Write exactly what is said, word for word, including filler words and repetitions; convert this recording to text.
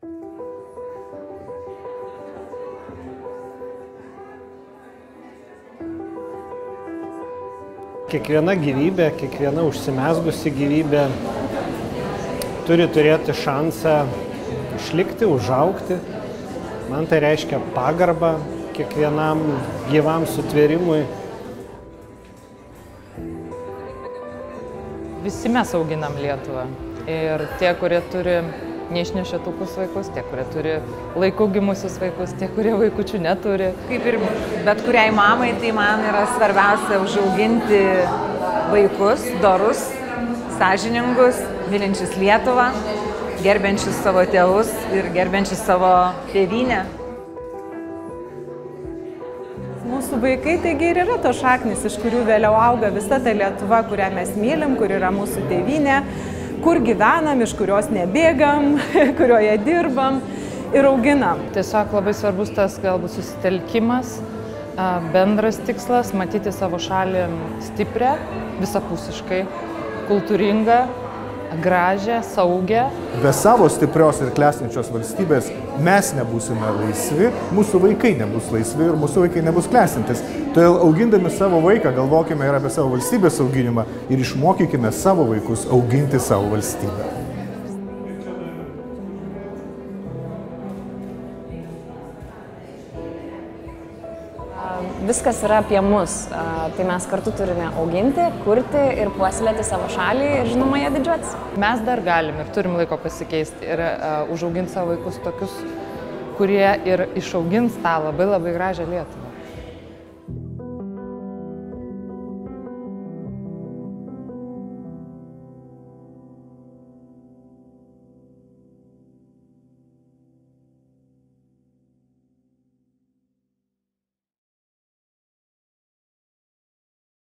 Kiekviena gyvybė, kiekviena užsimezgusi gyvybė turi turėti šansą išlikti, užaugti. Man tai reiškia pagarbą kiekvienam gyvam sutvėrimui. Visi mes auginam Lietuvą. Ir tie, kurie turi neišnešiotukus vaikus, tie, kurie turi laiku gimusius vaikus, tie, kurie vaikučių neturi. Kaip ir bet kuriai mamai, tai man yra svarbiausia užauginti vaikus, dorus, sąžiningus, mylinčius Lietuvą, gerbiančius savo tėvus ir gerbiančius savo tėvynę. Mūsų vaikai taigi ir yra tos šaknys, iš kurių vėliau auga visa ta Lietuva, kurią mes mylim, kur yra mūsų tėvynė, kur gyvenam, iš kurios nebėgam, kurioje dirbam ir auginam. Tiesiog labai svarbus tas galbūt susitelkimas, bendras tikslas matyti savo šalį stiprią, visapusiškai, kultūringą, gražią, saugę. Be savo stiprios ir klestinčios valstybės mes nebūsime laisvi, mūsų vaikai nebus laisvi ir mūsų vaikai nebus klestintis. Todėl augindami savo vaiką galvokime ir apie savo valstybės auginimą ir išmokykime savo vaikus auginti savo valstybę. Viskas yra apie mus, tai mes kartu turime auginti, kurti ir puoselėti savo šalį ir žinoma ją didžiuotis. Mes dar galim ir turim laiko pasikeisti ir uh, užauginti savo vaikus tokius, kurie ir išaugins tą labai labai gražią Lietuvą.